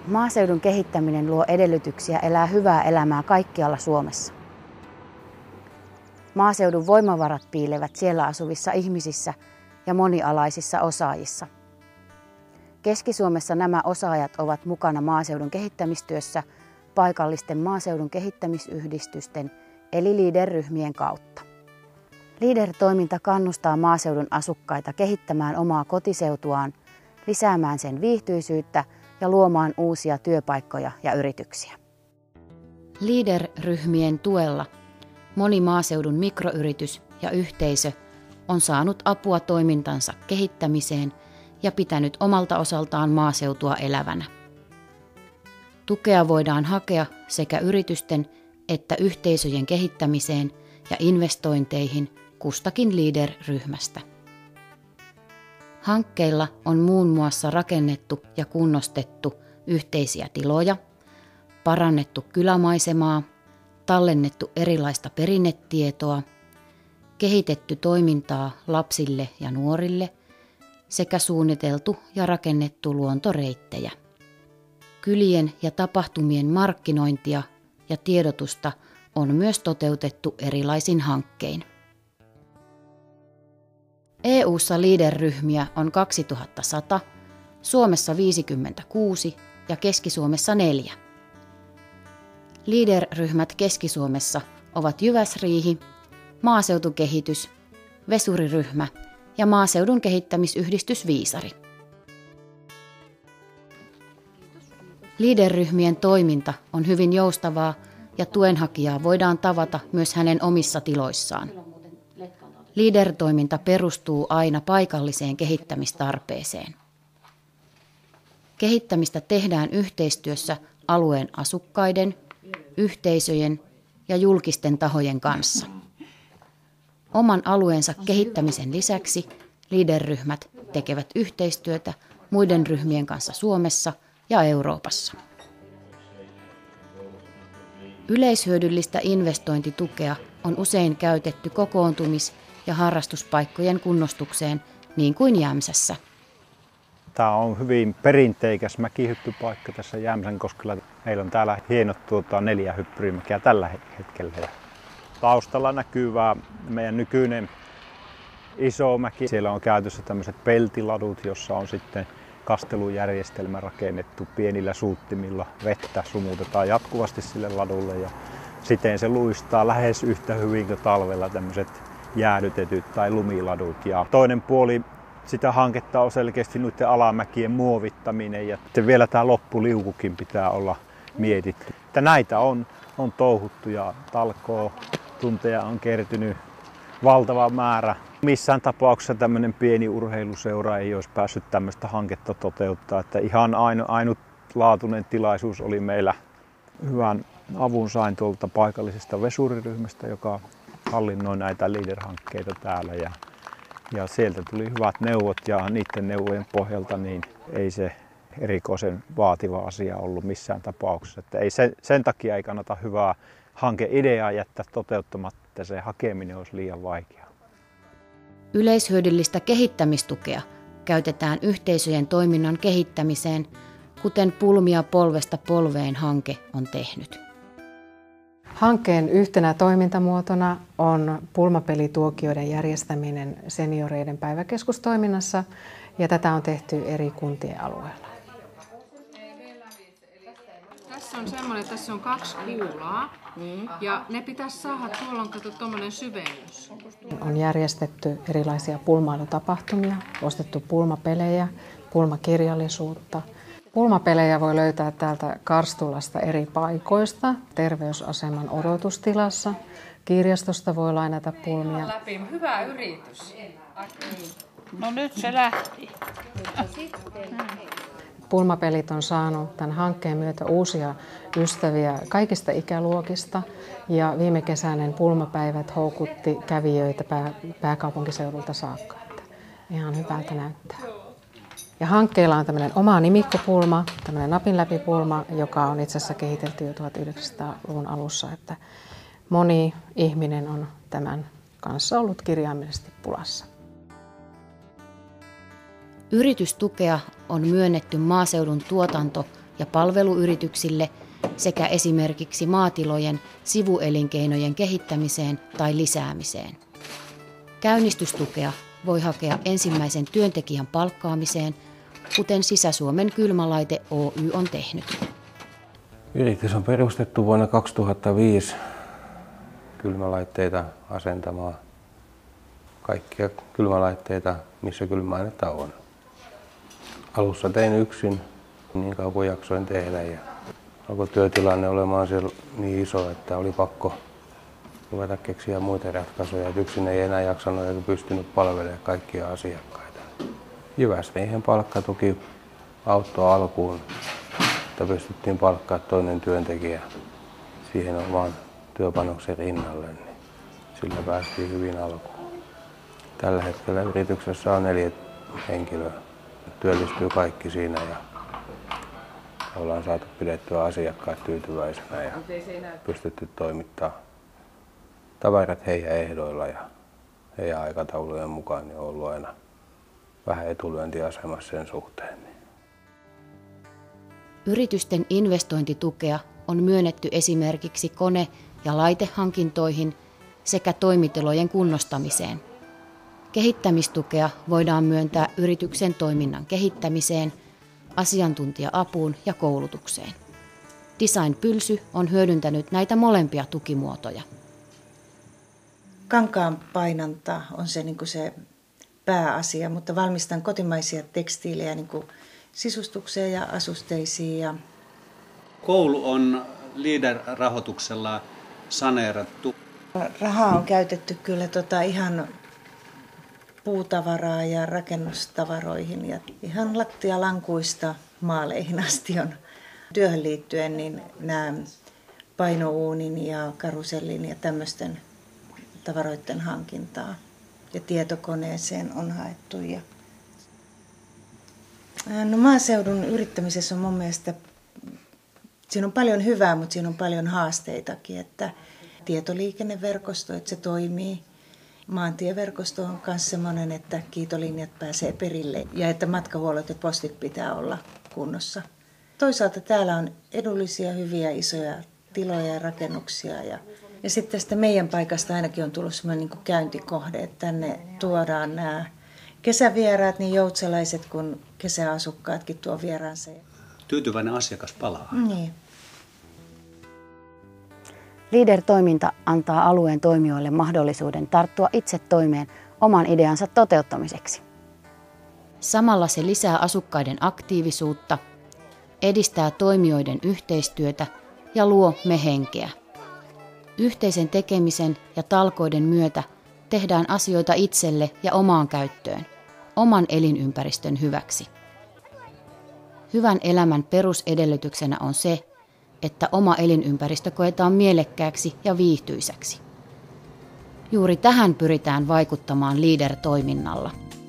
Maaseudun kehittäminen luo edellytyksiä elää hyvää elämää kaikkialla Suomessa. Maaseudun voimavarat piilevät siellä asuvissa ihmisissä ja monialaisissa osaajissa. Keski-Suomessa nämä osaajat ovat mukana maaseudun kehittämistyössä paikallisten maaseudun kehittämisyhdistysten eli LEADER-ryhmien kautta. LEADER-toiminta kannustaa maaseudun asukkaita kehittämään omaa kotiseutuaan, lisäämään sen viihtyisyyttä ja luomaan uusia työpaikkoja ja yrityksiä. LEADER-ryhmien tuella moni maaseudun mikroyritys ja yhteisö on saanut apua toimintansa kehittämiseen ja pitänyt omalta osaltaan maaseutua elävänä. Tukea voidaan hakea sekä yritysten että yhteisöjen kehittämiseen ja investointeihin kustakin LEADER-ryhmästä. Hankkeilla on muun muassa rakennettu ja kunnostettu yhteisiä tiloja, parannettu kylämaisemaa, tallennettu erilaista perinnetietoa, kehitetty toimintaa lapsille ja nuorille sekä suunniteltu ja rakennettu luontoreittejä. Kylien ja tapahtumien markkinointia ja tiedotusta on myös toteutettu erilaisin hankkein. EU:ssa LEADER-ryhmiä on 2100, Suomessa 56 ja Keski-Suomessa 4. LEADER-ryhmät Keski-Suomessa ovat Jyväsriihi, Maaseutukehitys, Vesuriryhmä ja Maaseudun kehittämisyhdistys Viisari. LEADER-ryhmien toiminta on hyvin joustavaa ja tuenhakijaa voidaan tavata myös hänen omissa tiloissaan. LEADER-toiminta perustuu aina paikalliseen kehittämistarpeeseen. Kehittämistä tehdään yhteistyössä alueen asukkaiden, yhteisöjen ja julkisten tahojen kanssa. Oman alueensa kehittämisen lisäksi LEADER-ryhmät tekevät yhteistyötä muiden ryhmien kanssa Suomessa ja Euroopassa. Yleishyödyllistä investointitukea on usein käytetty kokoontumis- ja harrastuspaikkojen kunnostukseen, niin kuin Jämsässä. Tämä on hyvin perinteikäs mäkihyppypaikka tässä Jämsänkoskella. Meillä on täällä hienot 4 hyppyrimäkiä tällä hetkellä. Taustalla näkyvää meidän nykyinen iso mäki. Siellä on käytössä tämmöiset peltiladut, jossa on sitten kastelujärjestelmä rakennettu pienillä suuttimilla. Vettä sumutetaan jatkuvasti sille ladulle ja siten se luistaa lähes yhtä hyvin kuin talvella tämmöiset jäädytetyt tai lumiladut. Ja toinen puoli sitä hanketta on selkeästi noiden alamäkien muovittaminen ja sitten vielä tämä loppuliukukin pitää olla mietitty. Että näitä on touhuttu ja talkootunteja on kertynyt valtava määrä. Missään tapauksessa tämmöinen pieni urheiluseura ei olisi päässyt tämmöistä hanketta toteuttaa. Että ihan ainutlaatuinen tilaisuus oli meillä. Hyvän avun sain tuolta paikallisesta Vesuriryhmästä, joka hallinnoi näitä LEADER-hankkeita täällä. Ja sieltä tuli hyvät neuvot ja niiden neuvojen pohjalta niin ei se erikoisen vaativa asia ollut missään tapauksessa. Että ei sen takia ei kannata hyvää hankeideaa jättää toteuttamatta, että se hakeminen olisi liian vaikeaa. Yleishyödyllistä kehittämistukea käytetään yhteisöjen toiminnan kehittämiseen, kuten Pulmia polvesta polveen -hanke on tehnyt. Hankkeen yhtenä toimintamuotona on pulmapelituokioiden järjestäminen senioreiden päiväkeskustoiminnassa ja tätä on tehty eri kuntien alueilla. Tässä on semmoinen, tässä on 2 kuulaa ja ne pitäisi saada, tuolla on tuommoinen syvennys. On järjestetty erilaisia pulmailutapahtumia, ostettu pulmapelejä, pulmakirjallisuutta. Pulmapelejä voi löytää täältä Karstulasta eri paikoista, terveysaseman odotustilassa, kirjastosta voi lainata pulmia. Hyvä yritys. No nyt se lähti. Pulmapelit on saanut tämän hankkeen myötä uusia ystäviä kaikista ikäluokista ja viime kesäinen pulmapäivät houkutti kävijöitä pääkaupunkiseudulta saakka. Että ihan hyvältä näyttää. Ja hankkeella on tämmöinen oma nimikkopulma, tämmöinen napinläpipulma, joka on itse asiassa kehitelty jo 1900-luvun alussa, että moni ihminen on tämän kanssa ollut kirjaimellisesti pulassa. Yritystukea on myönnetty maaseudun tuotanto- ja palveluyrityksille sekä esimerkiksi maatilojen sivuelinkeinojen kehittämiseen tai lisäämiseen. Käynnistystukea voi hakea ensimmäisen työntekijän palkkaamiseen, kuten Sisä-Suomen Kylmälaite Oy on tehnyt. Yritys on perustettu vuonna 2005 kylmälaitteita asentamaan kaikkia kylmälaitteita, missä kylmäainetta on. Alussa tein yksin niin kauan kuin jaksoin tehdä ja alkoi työtilanne olemaan siellä niin iso, että oli pakko ruveta keksiä muita ratkaisuja. Yksin ei enää jaksanut eikä pystynyt palvelemaan kaikkia asiakkaita. Jyväsriihen palkkatuki auttoi alkuun, että pystyttiin palkkaamaan toinen työntekijä siihen omaan työpanoksen rinnalle, niin sillä päästiin hyvin alkuun. Tällä hetkellä yrityksessä on 4 henkilöä. Työllistyy kaikki siinä ja ollaan saatu pidettyä asiakkaat tyytyväisenä ja pystytty toimittamaan tavarat heidän ehdoilla ja heidän aikataulujen mukaan, niin on ollut aina vähän etulyöntiasemassa sen suhteen. Yritysten investointitukea on myönnetty esimerkiksi kone- ja laitehankintoihin sekä toimitilojen kunnostamiseen. Kehittämistukea voidaan myöntää yrityksen toiminnan kehittämiseen, asiantuntija-apuun ja koulutukseen. Design Pylsy on hyödyntänyt näitä molempia tukimuotoja. Kankaan painanta on se pääasia, mutta valmistan kotimaisia tekstiilejä sisustukseen ja asusteisiin. Koulu on Leader-rahoituksella saneerattu. Rahaa on käytetty kyllä ihan puutavaraa ja rakennustavaroihin ja ihan lattialankuista maaleihin asti on työhön liittyen niin nämä painouunin ja karusellin ja tämmöisten tavaroiden hankintaa ja tietokoneeseen on haettu. No maaseudun yrittämisessä on mun mielestä, siinä on paljon hyvää, mutta siinä on paljon haasteitakin, että tietoliikenneverkosto, että se toimii. Maantieverkosto on myös sellainen, että kiitolinjat pääsee perille ja että matkahuollot ja postit pitää olla kunnossa. Toisaalta täällä on edullisia, hyviä, isoja tiloja ja rakennuksia ja sitten tästä meidän paikasta ainakin on tullut sellainen käyntikohde, että tänne tuodaan nämä kesävieraat, niin joutsalaiset kuin kesäasukkaatkin tuo vieraansa. Tyytyväinen asiakas palaa. Niin. Leader-toiminta antaa alueen toimijoille mahdollisuuden tarttua itse toimeen oman ideansa toteuttamiseksi. Samalla se lisää asukkaiden aktiivisuutta, edistää toimijoiden yhteistyötä ja luo me-henkeä. Yhteisen tekemisen ja talkoiden myötä tehdään asioita itselle ja omaan käyttöön, oman elinympäristön hyväksi. Hyvän elämän perusedellytyksenä on se, että oma elinympäristö koetaan mielekkääksi ja viihtyisäksi. Juuri tähän pyritään vaikuttamaan Leader-toiminnalla.